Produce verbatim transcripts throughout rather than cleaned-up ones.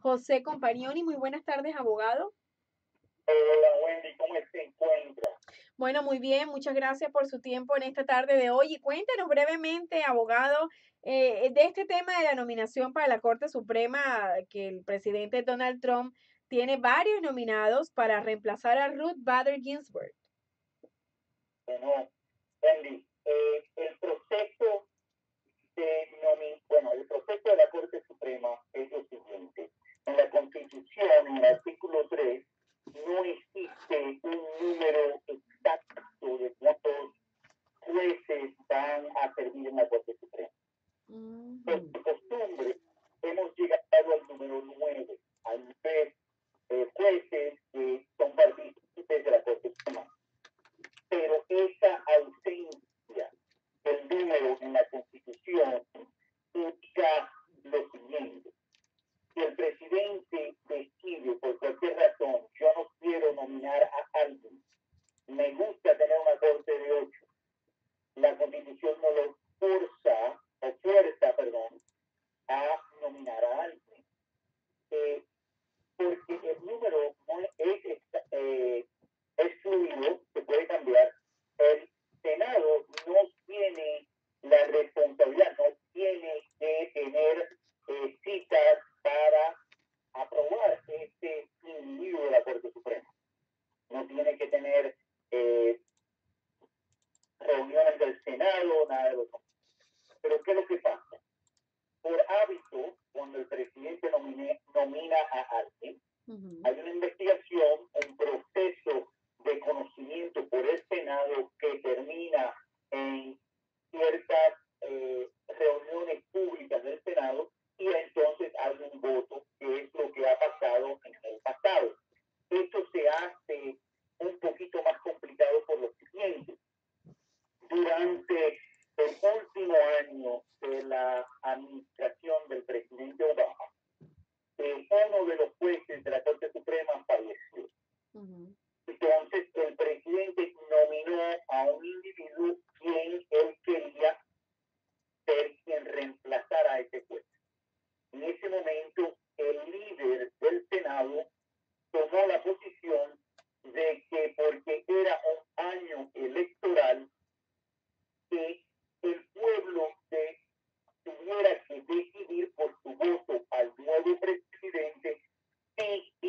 José Compañoni. Muy buenas tardes, abogado. Hola Wendy, ¿cómo se encuentra? Bueno, muy bien, muchas gracias por su tiempo en esta tarde de hoy. Y cuéntenos brevemente, abogado, eh, de este tema de la nominación para la Corte Suprema, que el presidente Donald Trump tiene varios nominados para reemplazar a Ruth Bader Ginsburg. Bueno, Wendy, eh, el proceso de nomi- bueno, el proceso de la Corte Suprema es lo siguiente. En la Constitución, en el artículo tres, no existe un número exacto de cuántos jueces van a servir en la Corte Suprema. Por Ujú. costumbre, hemos llegado al número nueve. Hay nueve eh, jueces que son partícipes de la Corte Suprema. Pero esa ausencia del número en la Constitución indica lo siguiente: si el presidente decide por cualquier razón, yo no quiero nominar a alguien, me gusta tener una corte de ocho, la Constitución no lo forza o fuerza, perdón, a nominar a alguien, eh, porque el número no es, eh, es fluido, se puede cambiar. El Senado no tiene la responsabilidad, no tiene que tener eh, citas para aprobar este libro de la Corte Suprema. No tiene que tener eh, reuniones del Senado, nada de lo que. Pero ¿qué es lo que pasa? Por hábito, cuando el presidente nomine, nomina a alguien, Ujú. hay una investigación, un proceso de conocimiento por el Senado que termina en ciertas eh, reuniones públicas del Senado y entonces hay un voto, que es lo que ha pasado en el pasado. Esto se hace un poquito más complicado por lo siguiente. Durante el último año de la administración del presidente Obama, eh, uno de los jueces de la Corte Suprema falleció. Ujú. Entonces el presidente nominó a un individuo quien él quería ser quien reemplazara a ese juez. En ese momento el líder del Senado tomó la posición de que porque era un año electoral, que el pueblo de, tuviera que decidir por su voto al nuevo presidente si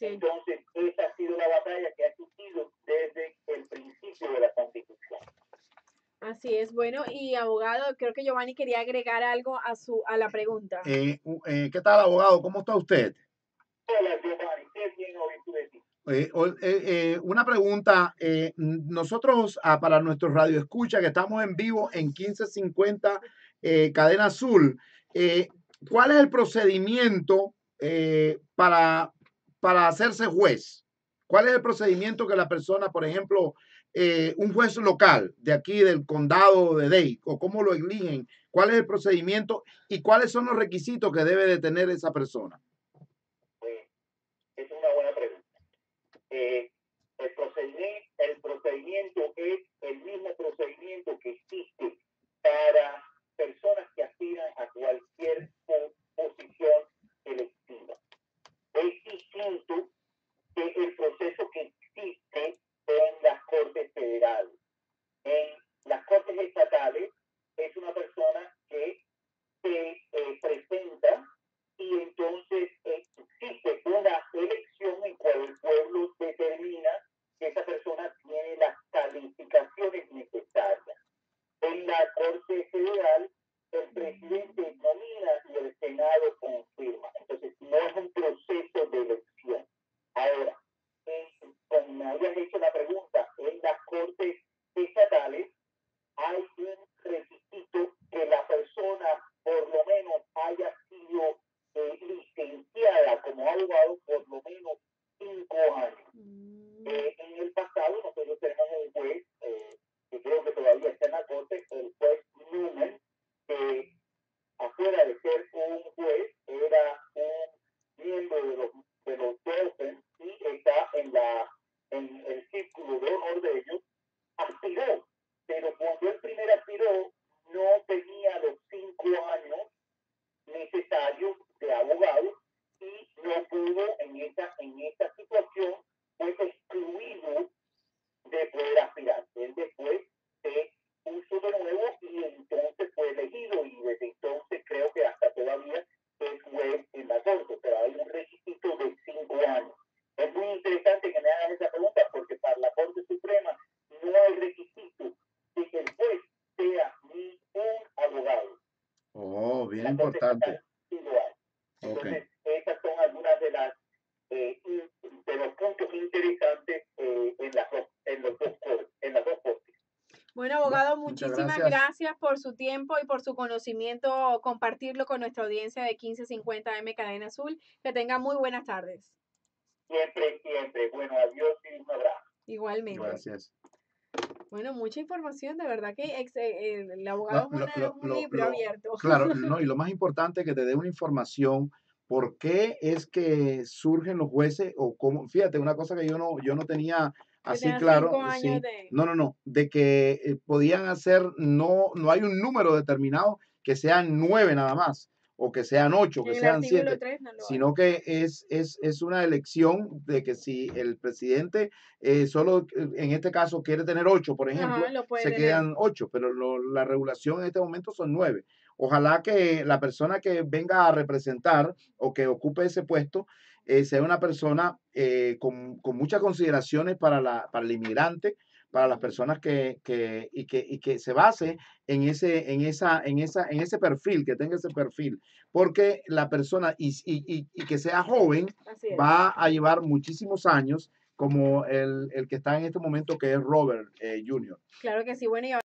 Sí. Entonces, esa ha sido la batalla que ha existido desde el principio de la Constitución. Así es. Bueno, y abogado, creo que Giovanni quería agregar algo a su a la pregunta. Eh, eh, ¿Qué tal, abogado? ¿Cómo está usted? Hola, Giovanni, qué bien oír tu decir. Eh, eh, eh, una pregunta, eh, nosotros ah, para nuestro radio escucha que estamos en vivo en quince cincuenta eh, Cadena Azul, eh, ¿cuál es el procedimiento eh, para, para hacerse juez? ¿Cuál es el procedimiento que la persona, por ejemplo, eh, un juez local de aquí del condado de Dade, o cómo lo eligen? ¿Cuál es el procedimiento y cuáles son los requisitos que debe de tener esa persona? Pues, es una buena pregunta. Eh, el, procedimiento, el procedimiento es el mismo procedimiento que existe para personas que aspiran a cualquier posición electiva. Es distinto que el proceso que existe en las Cortes Federales. En las Cortes Estatales es una persona que se eh, presenta y entonces existe una elección en cual el pueblo determina que esa persona tiene las calificaciones necesarias. En la Corte Federal, el presidente nomina y el Senado confirma. Entonces, no es un proceso de elección. Ahora, en, como me habías hecho la pregunta, en las Cortes Estatales hay un requisito que la persona por lo menos haya sido eh, licenciada como abogado por lo menos cinco años. Mm. Eh, en el pasado nosotros tenemos un juez eh, que creo que todavía está en la corte, el juez Newman, que afuera de ser un juez era un miembro de los, de los Dolphins y está en, la, en el círculo de honor de ellos, aspiró, pero cuando él primero aspiró no tenía los cinco años necesarios de abogado y no pudo en esta, en esta situación, fue excluido de poder aspirar. Él después se puso de nuevo y entonces fue elegido y desde entonces creo que hasta todavía es juez en la corte, pero hay un requisito de cinco años. Es muy interesante que me hagan esa pregunta porque para la Corte Suprema no hay requisito de que el juez sea ni un abogado. Oh, bien la importante. Igual. Entonces, okay. Esas son algunas de las eh, de los puntos interesantes eh, en, las dos, en, los dos, en las dos cortes. Bueno, abogado, muchísimas gracias. gracias por su tiempo y por su conocimiento, compartirlo con nuestra audiencia de quince cincuenta M Cadena Azul. Que tenga muy buenas tardes. Siempre, siempre. Bueno, adiós y un abrazo. Igualmente. Gracias. Bueno, mucha información, de verdad que ex, el, el abogado no, es, una, lo, es un lo, libro lo, abierto. Claro, no, y lo más importante es que te dé una información. ¿Por qué es que surgen los jueces o cómo? Fíjate, una cosa que yo no, yo no tenía así claro, sí, de... no, no, no, de que eh, podían hacer, no, no hay un número determinado que sean nueve nada más, o que sean ocho, que sean siete, no sino que es, es, es una elección de que si el presidente eh, solo, en este caso, quiere tener ocho, por ejemplo, Ajá, se tener. quedan ocho, pero lo, la regulación en este momento son nueve. Ojalá que la persona que venga a representar o que ocupe ese puesto eh, sea una persona eh, con, con muchas consideraciones para, la, para el inmigrante, para las personas que, que, y que, y que se base en ese, en, esa, en, esa, en ese perfil, que tenga ese perfil, porque la persona y, y, y que sea joven va a llevar muchísimos años, como el, el que está en este momento, que es Robert eh, junior Claro que sí, bueno, y ahora